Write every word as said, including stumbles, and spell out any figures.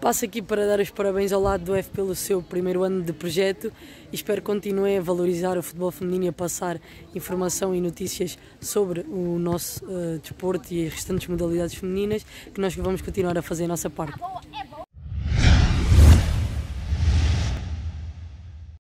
Passo aqui para dar os parabéns ao lado do F pelo seu primeiro ano de projeto e espero que continuem a valorizar o futebol feminino e a passar informação e notícias sobre o nosso uh, desporto e as restantes modalidades femininas, que nós vamos continuar a fazer a nossa parte.